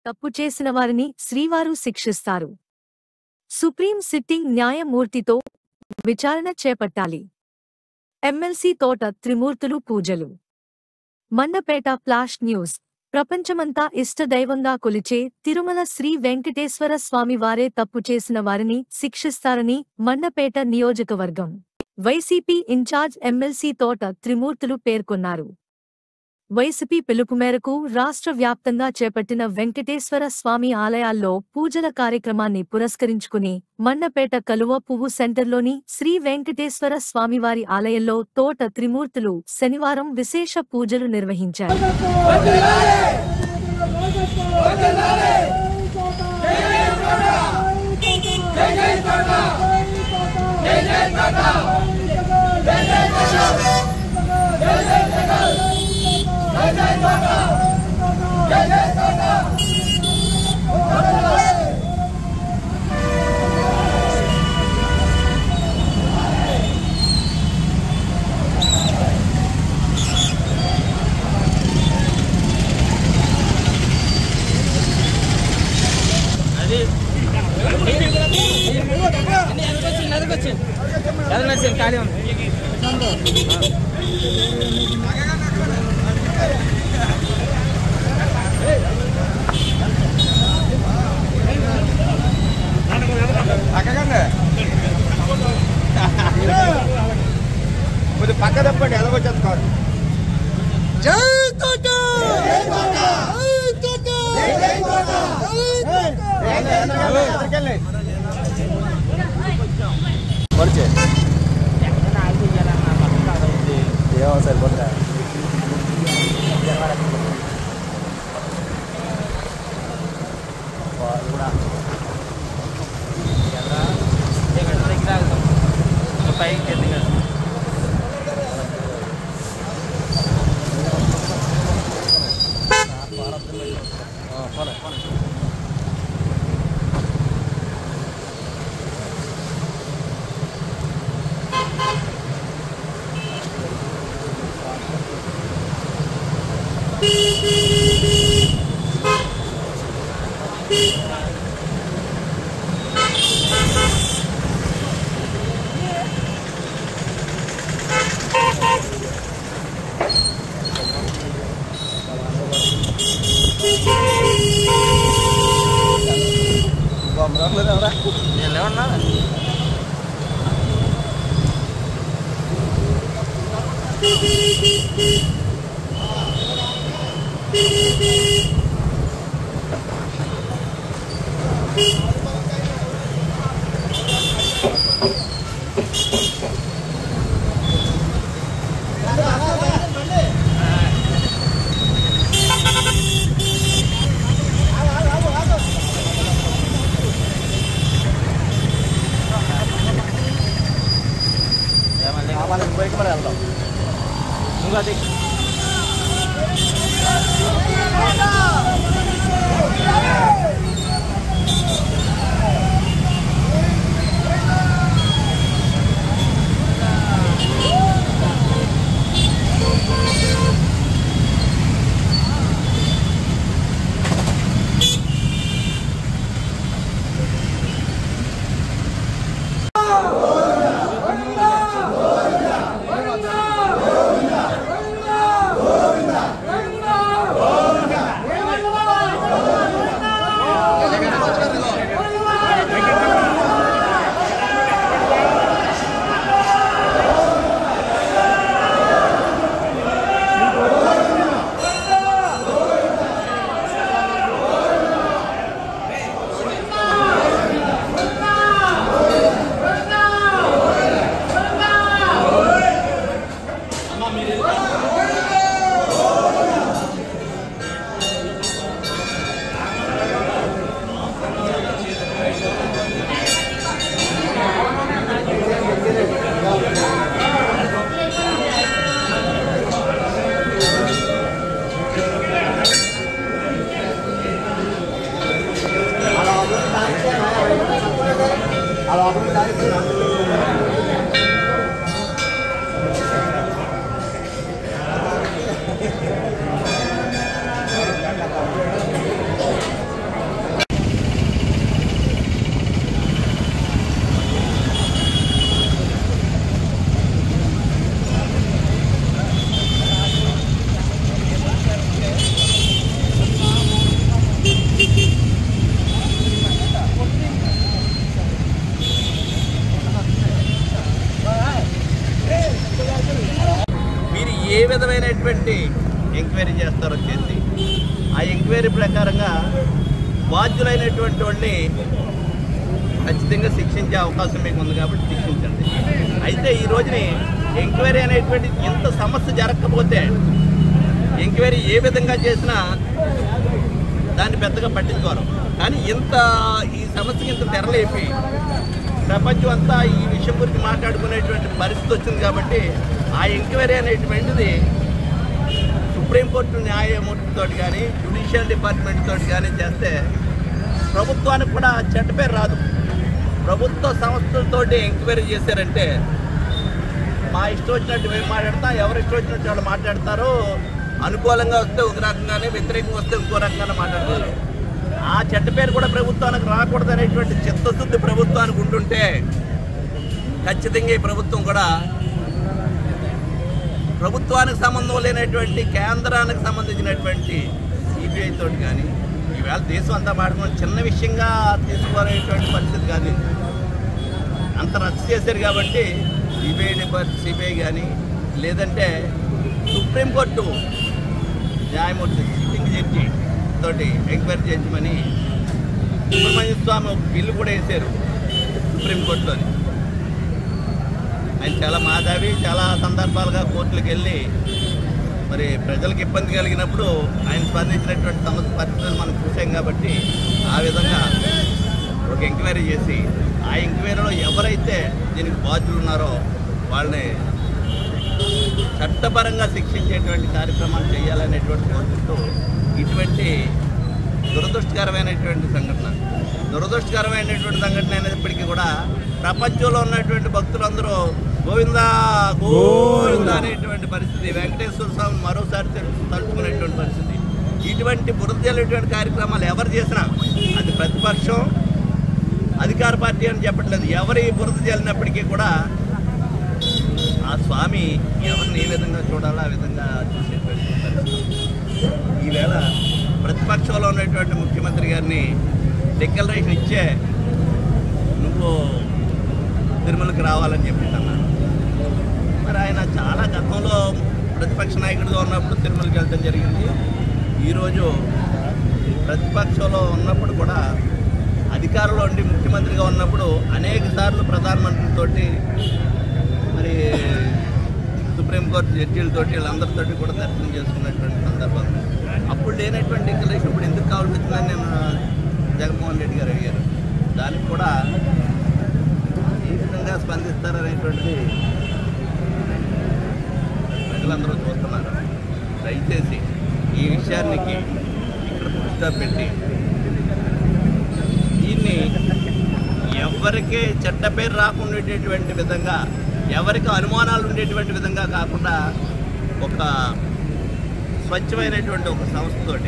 తప్పు చేసిన వారిని శ్రీవారు శిక్షిస్తారు. సుప్రీం సిట్టింగ్ న్యాయమూర్తితో విచారణ చేపట్టాలి. ఎమ్మెల్సీ తోట త్రిమూర్తులు పూజలు. Mandapeta flash news. ప్రపంచమంతా ఇష్టదైవంగా కొలిచే తిరుమల శ్రీ వెంకటేశ్వర స్వామివారే తప్పు చేసిన వారిని శిక్షిస్తారని మండపేట నియోజకవర్గం వైసీపీ ఇన్ఛార్జ్ ఎమ్మెల్సీ తోట త్రిమూర్తులు పేర్కొన్నారు. వైసీపీ పిలుపు మేరకు రాష్ట్ర వ్యాప్తంగా చేపట్టిన వెంకటేశ్వర స్వామి ఆలయాల్లో పూజల కార్యక్రమాన్ని పురస్కరించుకుని మండపేట కలువ పువ్వు సెంటర్లోని శ్రీ వెంకటేశ్వర స్వామివారి ఆలయంలో తోట త్రిమూర్తులు శనివారం విశేష పూజలు నిర్వహించారు. పక్క తప్పండి ఎలాగొచ్చేస్తారు. ఏమో సరిపోతుందా ఏ విధమైనటువంటి ఎంక్వైరీ చేస్తారో చేసి ఆ ఎంక్వైరీ ప్రకారంగా బాధ్యులైనటువంటి వాళ్ళని ఖచ్చితంగా శిక్షించే అవకాశం మీకు ఉంది కాబట్టి శిక్షించండి. అయితే ఈ రోజుని ఎంక్వైరీ అనేటువంటి ఇంత సమస్య జరగకపోతే ఎంక్వైరీ ఏ విధంగా చేసినా దాన్ని పెద్దగా పట్టించుకోరు. కానీ ఈ సమస్యకి ఇంత తెరలేపి ప్రపంచం అంతా ఈ విషయం గురించి మాట్లాడుకునేటువంటి పరిస్థితి వచ్చింది కాబట్టి ఆ ఎంక్వైరీ అనేటువంటిది సుప్రీంకోర్టు న్యాయమూర్తితో కానీ జ్యుడిషియల్ డిపార్ట్మెంట్ తోటి కానీ చేస్తే ప్రభుత్వానికి కూడా చెడ్డ పేరు రాదు. ప్రభుత్వ సంస్థలతోటి ఎంక్వైరీ చేశారంటే మా ఇష్టం వచ్చినట్టు మేము మాట్లాడతాం, ఎవరు ఇష్టం వచ్చినట్టు వాళ్ళు మాట్లాడతారు. అనుకూలంగా వస్తే ఒక రకంగానే, వ్యతిరేకంగా వస్తే ఇంకో రకంగానే మాట్లాడతారు. ఆ చెడ్డ పేరు కూడా ప్రభుత్వానికి రాకూడదు అనేటువంటి చిత్తశుద్ధి ప్రభుత్వానికి ఉంటుంటే ఖచ్చితంగా ఈ ప్రభుత్వం కూడా ప్రభుత్వానికి సంబంధం లేనటువంటి కేంద్రానికి సంబంధించినటువంటి సిబిఐ తోటి కానీ ఈవేళ దేశం అంతా మాట్లాడుకుని చిన్న విషయంగా తీసుకోవాలనేటువంటి పరిస్థితి కాదు. అంత రచ్చ చేశారు కాబట్టి సిబిఐ కానీ లేదంటే సుప్రీంకోర్టు న్యాయమూర్తి సిట్టింగ్ జడ్జి తోటి ఎంక్వైరీ చేయమని సుబ్రహ్మణ్య స్వామి ఒక బిల్లు కూడా వేశారు సుప్రీంకోర్టులోని. ఆయన చాలా మాధావి, చాలా సందర్భాలుగా కోర్టులకు వెళ్ళి మరి ప్రజలకు ఇబ్బంది కలిగినప్పుడు ఆయన స్పందించినటువంటి సమస్య పరిస్థితులు మనం చూసాం కాబట్టి ఆ విధంగా ఒక ఎంక్వైరీ చేసి ఆ ఎంక్వైరీలో ఎవరైతే దీనికి బాధ్యులు ఉన్నారో వాళ్ళని చట్టపరంగా శిక్షించేటువంటి కార్యక్రమాలు చేయాలనేటువంటి కోరుకుంటూ ఇటువంటి దురదృష్టకరమైనటువంటి సంఘటన అయినప్పటికీ కూడా ప్రపంచంలో ఉన్నటువంటి భక్తులందరూ గోవిందా గోవిందా అనేటువంటి పరిస్థితి, వెంకటేశ్వర స్వామిని మరోసారి తలుచుకునేటువంటి పరిస్థితి. ఇటువంటి బురద జల్లేటువంటి కార్యక్రమాలు ఎవరు చేసినా అది ప్రతిపక్షం అధికార పార్టీ అని చెప్పట్లేదు, ఎవరి బురద జల్లినప్పటికీ కూడా ఆ స్వామి ఎవరిని ఏ విధంగా చూడాలో ఆ విధంగా చూసేటువంటి పరిస్థితి. ఈవేళ ప్రతిపక్షంలో ఉన్నటువంటి ముఖ్యమంత్రి గారిని డిక్లరేషన్ ఇచ్చే నువ్వు తిరుమలకి రావాలని చెప్పేసి మరి ఆయన చాలా గతంలో ప్రతిపక్ష నాయకుడిగా ఉన్నప్పుడు తిరుమలకి వెళ్ళడం జరిగింది. ఈరోజు ప్రతిపక్షంలో ఉన్నప్పుడు కూడా అధికారంలో ఉండి ముఖ్యమంత్రిగా ఉన్నప్పుడు అనేక సార్లు ప్రధానమంత్రితోటి మరి సుప్రీంకోర్టు జడ్జీలతోటి వీళ్ళందరితోటి కూడా దర్శనం చేసుకున్నటువంటి సందర్భం. అప్పుడు లేనటువంటి డిక్లరేషన్ ఇప్పుడు ఎందుకు కావాల్సి వచ్చిందని నేను జగన్మోహన్ రెడ్డి గారు అడిగారు. దానికి కూడా ఏ విధంగా స్పందిస్తారనేటువంటిది ప్రజలందరూ చూస్తున్నారు. దయచేసి ఈ విషయానికి ఇక్కడ దృష్టి పెట్టి దీన్ని ఎవరికి చెడ్డ పేరు రాకుండేటటువంటి విధంగా, ఎవరికి అనుమానాలు ఉండేటువంటి విధంగా కాకుండా ఒక స్వచ్ఛమైనటువంటి ఒక సంస్థతోటి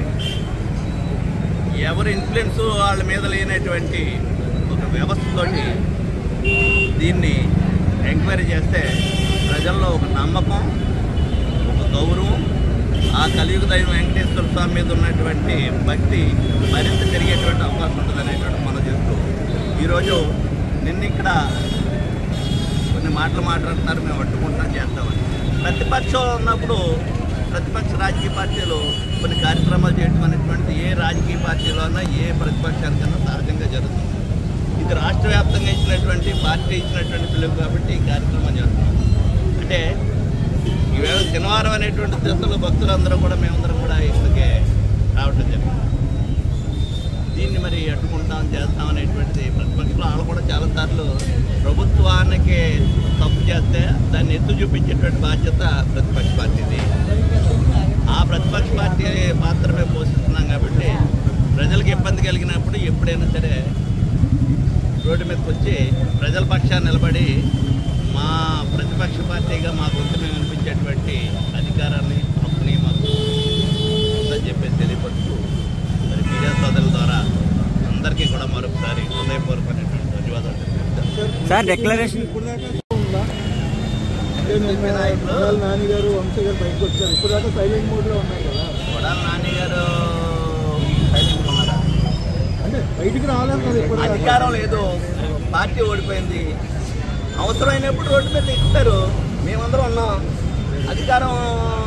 ఎవరి ఇన్ఫ్లుయెన్స్ వాళ్ళ మీద లేనటువంటి ఒక వ్యవస్థతోటి దీన్ని ఎంక్వైరీ చేస్తే ప్రజల్లో ఒక నమ్మకం, ఒక గౌరవం, ఆ కలియుగ దైవం వెంకటేశ్వర స్వామి మీద ఉన్నటువంటి భక్తి మరింత పెరిగేటువంటి అవకాశం ఉంటుంది అనేటువంటి మనం చేస్తూ ఈరోజు ఇక్కడ కొన్ని మాటలు మాట్లాడుతున్నారు, మేము అడ్డుకుంటున్నాం చేస్తామని. ప్రతిపక్షంలో ఉన్నప్పుడు ప్రతిపక్ష రాజకీయ పార్టీలు కొన్ని కార్యక్రమాలు చేయడం అనేటువంటిది ఏ రాజకీయ పార్టీలో అన్నా ఏ ప్రతిపక్షానికన్నా సహజంగా జరుగుతుంది. ఇది రాష్ట్ర వ్యాప్తంగా ఇచ్చినటువంటి పార్టీ ఇచ్చినటువంటి పిలుపు కాబట్టి ఈ కార్యక్రమం చేస్తున్నాం. అంటే ఈవేళ శనివారం అనేటువంటి దశలో భక్తులందరూ కూడా మేమందరం కూడా ఇక్కడికే రావటం జరిగింది. దీన్ని మరి అడ్డుకుంటాం చేస్తాం అనేటువంటిది ప్రతిపక్షంలో వాళ్ళు కూడా చాలాసార్లు ప్రభుత్వానికి తప్పు చేస్తే దాన్ని ఎత్తు చూపించేటువంటి బాధ్యత ప్రతిపక్ష పార్టీది. ఆ ప్రతిపక్ష పార్టీ పాత్ర మేము పోషిస్తున్నాం కాబట్టి ప్రజలకు ఇబ్బంది కలిగినప్పుడు ఎప్పుడైనా సరే రోడ్డు మీదకి వచ్చి ప్రజల పక్షాన్ని నిలబడి మా ప్రతిపక్ష పార్టీగా మా గొంతు మేము వినిపించేటువంటి అధికారాన్ని హక్కుని మాకు ఉందని చెప్పేసి తెలియపరుస్తూ మరి మీడియా సోదరుల ద్వారా అందరికీ కూడా మరొకసారి హృదయపూర్వకమైనటువంటి ధన్యవాదాలు తెలుపుతాను. సార్ డిక్లరేషన్ నాని గారు వంశీ గారు బయటకు వచ్చారు, ఇప్పుడు దాకా సైలెంట్ మోడ్ లో ఉన్నారు కదా. కొడాలి నాని గారు సైలెంట్ ఉన్నారా అంటే బయటికి రాలేదు, అధికారం లేదు, పార్టీ ఓడిపోయింది, అవసరమైనప్పుడు రోడ్డు మీద ఎక్కుతారు. మేమందరం ఉన్నాం. అధికారం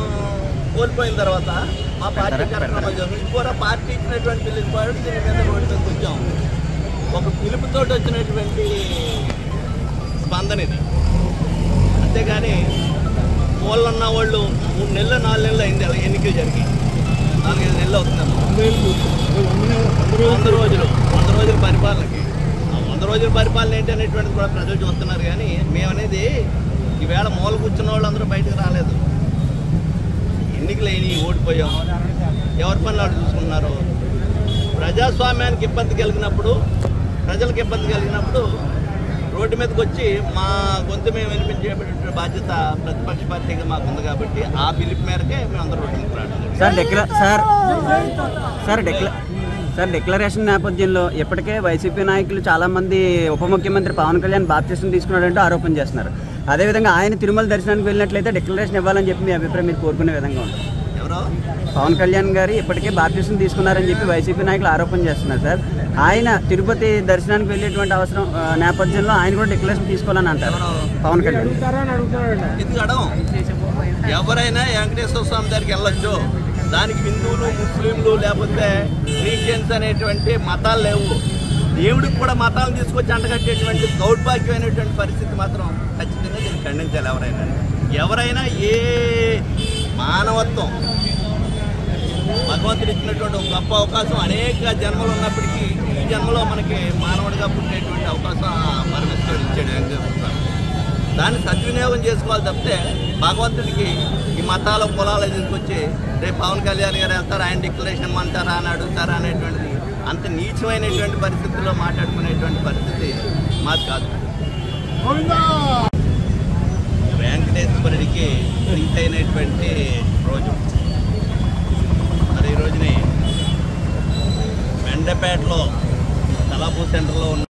కోల్పోయిన తర్వాత మా పార్టీ కార్యక్రమాలు ఇంకోరా పార్టీ ఇచ్చినటువంటి పిలుపు దీని మీద రోడ్డు మీదకి వచ్చాం. ఒక పిలుపుతో వచ్చినటువంటి స్పందన ఇది. అంతేగాని మూలలో ఉన్న వాళ్ళు 3 నెలలు 4 నెలలు అయింది ఎన్నికలు జరిగి 4-5 నెలలు అవుతుందమ్మా. 100 రోజుల పరిపాలనకి 100 రోజుల పరిపాలన ఏంటి అనేటువంటిది కూడా ప్రజలు చూస్తున్నారు. కానీ మేమనేది ఈవేళ మూల కూర్చున్న వాళ్ళు అందరూ బయటకు రాలేదు. ఎన్నికలు అయినాయి, ఓడిపోయాం, ఎవరి పనులు వాళ్ళు చూసుకున్నారు. ప్రజాస్వామ్యానికి ఇబ్బంది కలిగినప్పుడు, ప్రజలకు ఇబ్బంది కలిగినప్పుడు రోడ్డు మీదకి వచ్చి మా గొంతు మేము వినిపించేటువంటి బాధ్యత ప్రతిపక్ష పార్టీగా మాకు ఉంది. కాబట్టి ఆ పిలుపు మేరకే మేము అందరూ రోడ్డు మీదకి రావడం. సార్ డిక్లరేషన్ నేపథ్యంలో ఇప్పటికే వైసీపీ నాయకులు చాలామంది ఉప ముఖ్యమంత్రి పవన్ కళ్యాణ్ బాప్టిజం తీసుకున్నాడంటూ ఆరోపణ చేస్తున్నారు. అదేవిధంగా ఆయన తిరుమల దర్శనానికి వెళ్ళినట్లయితే డిక్లరేషన్ ఇవ్వాలని చెప్పి మీ అభిప్రాయం మీరు కోరుకునే విధంగా ఉంది. ఎవరో పవన్ కళ్యాణ్ గారు ఇప్పటికే బాప్టిజం తీసుకున్నారని చెప్పి వైసీపీ నాయకులు ఆరోపణ చేస్తున్నారు. సార్ ఆయన తిరుపతి దర్శనానికి వెళ్ళేటువంటి అవసరం నేపథ్యంలో ఆయన కూడా డిక్లరేషన్ తీసుకోవాలని అంటారు పవన్ కళ్యాణ్. ఎందుకు అడగం? ఎవరైనా వెంకటేశ్వర స్వామి దగ్గరికి వెళ్ళొచ్చు. దానికి హిందువులు, ముస్లింలు లేకపోతే క్రిస్టియన్స్ అనేటువంటి మతాలు లేవు. దేవుడికి కూడా మతాలను తీసుకొచ్చి అంటగట్టేటువంటి దౌర్భాగ్యమైనటువంటి పరిస్థితి మాత్రం ఖచ్చితంగా దీన్ని ఖండించాలి. ఎవరైనా ఏ మానవత్వం భగవంతుడు ఇచ్చినటువంటి ఒక గొప్ప అవకాశం, అనేక జన్మలు ఉన్నప్పటికీ ఈ జన్మలో మనకి మానవుడిగా పుట్టేటువంటి అవకాశం పరమేశ్వరుడు ఇచ్చాడు వెంకటేశ్వర స్వామి. దాన్ని సద్వినియోగం చేసుకోవాలి తప్పితే భగవంతుడికి ఈ మతాల కులాలు తీసుకొచ్చి రేపు పవన్ కళ్యాణ్ గారు వెళ్తారు, ఆయన డిక్లరేషన్ అంటారా అని అడుగుతారా అనేటువంటిది అంత నీచమైనటువంటి పరిస్థితుల్లో మాట్లాడుకునేటువంటి పరిస్థితి మాది కాదు. వెంకటేశ్వరుడికి ప్రీతైనటువంటి రోజు. మరి ఈ రోజుని మెండపేటలో తలాపూర్ సెంటర్లో ఉన్న